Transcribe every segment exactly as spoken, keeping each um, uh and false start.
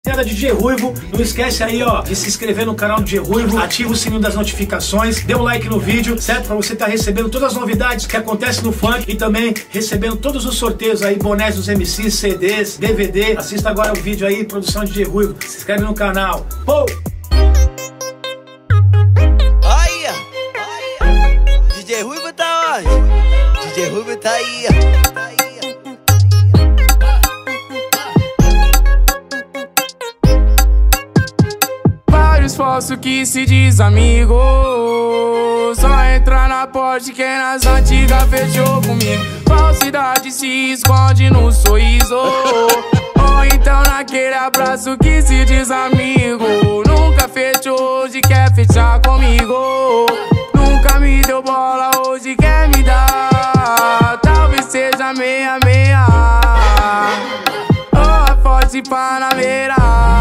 D J Ruivo, não esquece aí, ó, de se inscrever no canal do D J Ruivo, ativa o sininho das notificações, dê um like no vídeo, certo? Pra você estar recebendo todas as novidades que acontecem no funk e também recebendo todos os sorteios aí, bonés dos M Cs, C Ds, D V D. Assista agora o vídeo aí, produção de D J Ruivo, se inscreve no canal. Pô! Olha, D J Ruivo tá onde? D J Ruivo tá aí, ó. Falso que se diz amigo, só entra na porta quem nas antigas fechou comigo. Falsidade se esconde no sorriso, ou então naquele abraço que se diz amigo. Nunca fechou, hoje quer fechar comigo. Nunca me deu bola, hoje quer me dar. Talvez seja meia meia, ou a forte Panamera.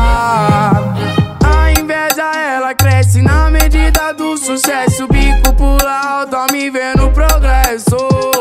Cresce na medida do sucesso, bico pula alto, ó, me vê no progresso.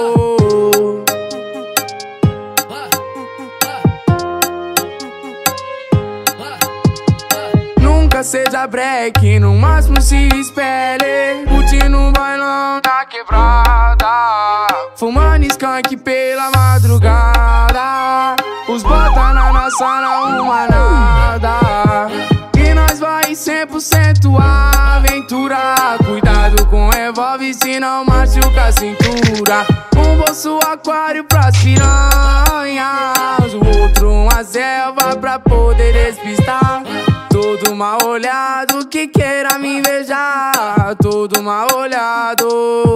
Nunca seja break, no máximo se espere. Curtindo um bailão na quebrada, fumando skunk pela madrugada. Os bota na nossa, não uma nada. Vai cem por cento aventura. Cuidado com revólver, senão machuca a cintura. Um bolso aquário pras piranhas, o outro uma selva pra poder despistar. Todo mal olhado que queira me invejar, todo mal olhado.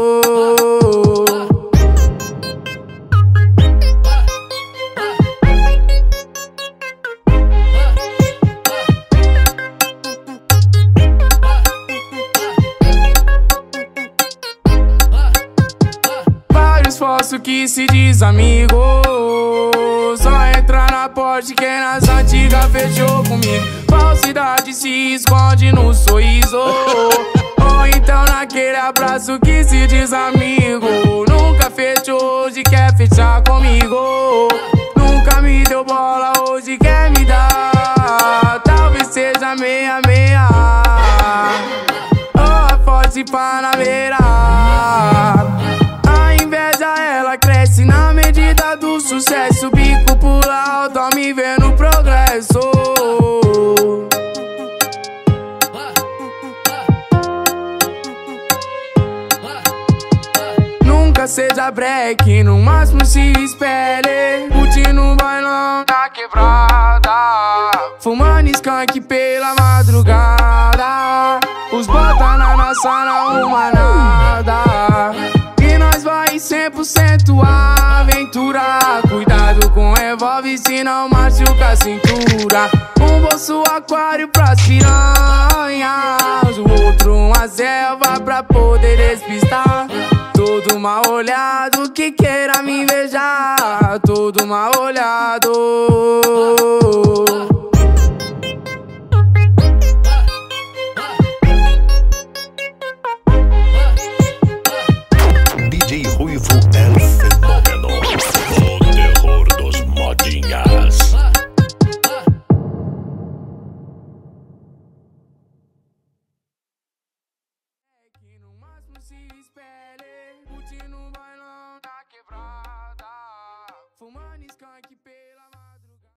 Falso que se diz amigo, só entra na porta quem nas antigas fechou comigo. Falsidade se esconde no sorriso, ou então naquele abraço que se diz amigo. Nunca fechou, hoje quer fechar comigo. Nunca me deu bola, hoje quer me dar. Talvez seja meia meia, ou a forte Panamera. Cresce na medida do sucesso, bico pula alto, ó, me vê no progresso. Nunca seja break, no máximo se espere. Curtindo um bailão na quebrada, fumando skunk pela madrugada. Os bota na nossa, não uma nada. Vai cem por cento aventura. Cuidado com revólver, senão machuca a cintura. Um bolso aquário pras piranhas, o outro uma selva pra poder despistar. Todo mal olhado que queira me invejar, todo mal olhado.